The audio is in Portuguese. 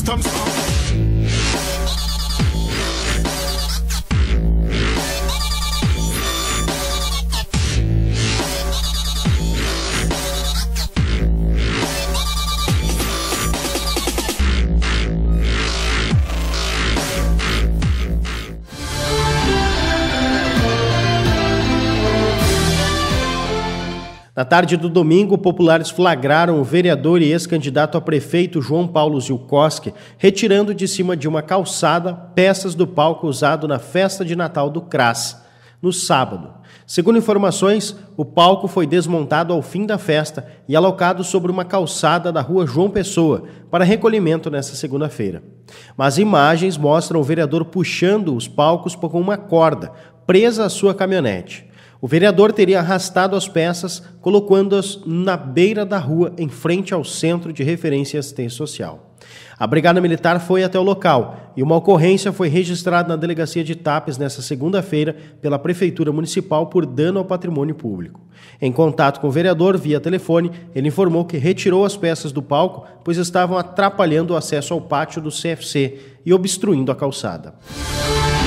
customs. Na tarde do domingo, populares flagraram o vereador e ex-candidato a prefeito João Paulo Zilkowski retirando de cima de uma calçada peças do palco usado na festa de Natal do CRAS, no sábado. Segundo informações, o palco foi desmontado ao fim da festa e alocado sobre uma calçada da rua João Pessoa para recolhimento nesta segunda-feira. Mas imagens mostram o vereador puxando os palcos com uma corda presa à sua caminhonete. O vereador teria arrastado as peças, colocando-as na beira da rua, em frente ao Centro de Referência e Assistência Social. A Brigada Militar foi até o local e uma ocorrência foi registrada na Delegacia de Tapes nesta segunda-feira pela Prefeitura Municipal por dano ao patrimônio público. Em contato com o vereador via telefone, ele informou que retirou as peças do palco, pois estavam atrapalhando o acesso ao pátio do CFC e obstruindo a calçada.